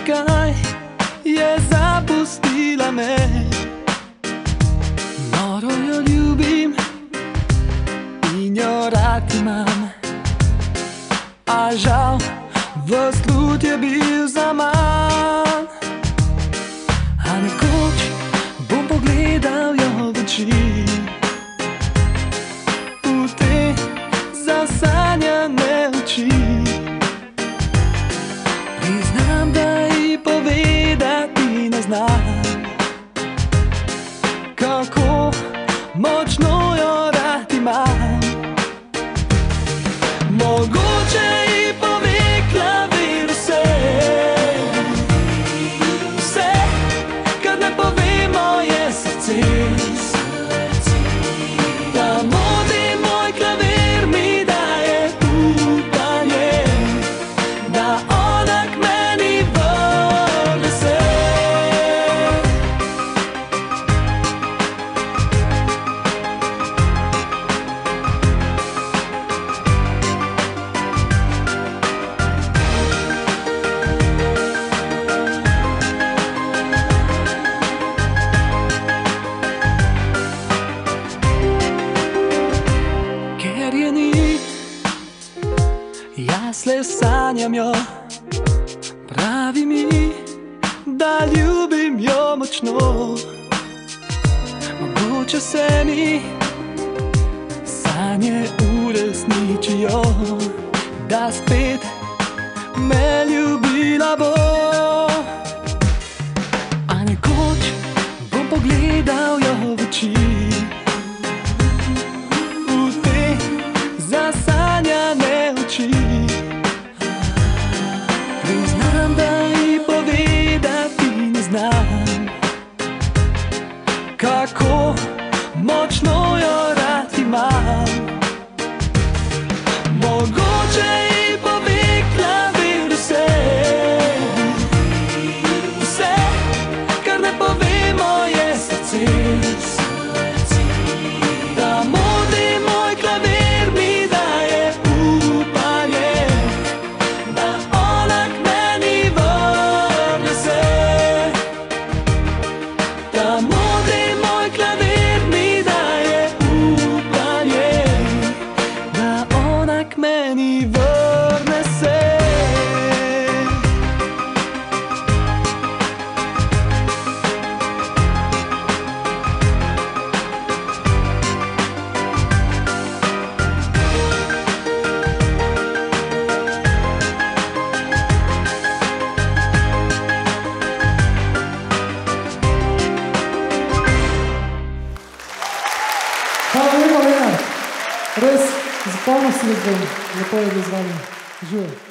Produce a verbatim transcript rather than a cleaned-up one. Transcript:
zakaj je zapustila me. Noro jo ljubim in jo rad imam, a žal ves trud je bil zaman. A nekoč bom pogledal jo v oči, v te zasanjane oči. Priznam, da ji povedati ne znam, kako močno jo rad imam. Mogoče ji pove klavir vse, vse, kar ne pove moje srce. Da modi moj klavir mi daje upanje, da ona k meni vrne se. Ker je ni, jaz le sanjam jo, pravi mi, da ljubim jo močno. Mogoče se mi sanje uresničijo, da spet me ljubila bo. A nekoč bom pogledal jo v oči, zasanjane oči. Priznam, da ji povedati ne znam, kako močno jo rad imam. Mogoče ji pove klavir vse, vse, kar ne pove moje srce. Da modi moj klavir mi daje upanje, da ona k meni vrne se. Da modi moj klavir mi daje upanje, da ona k meni vrne se. Hvala lepa, Lenart. Res, zapomnil si jaz bom, lepo je bilo z vami. Živijo.